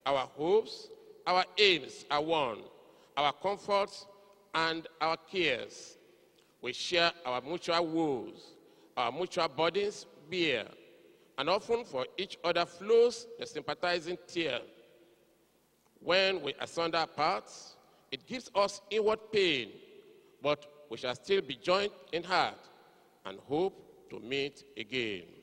Our hopes, our aims are one, our comforts and our cares. We share our mutual woes, our mutual burdens bear, and often for each other flows the sympathizing tear. When we asunder apart, it gives us inward pain, but we shall still be joined in heart and hope to meet again.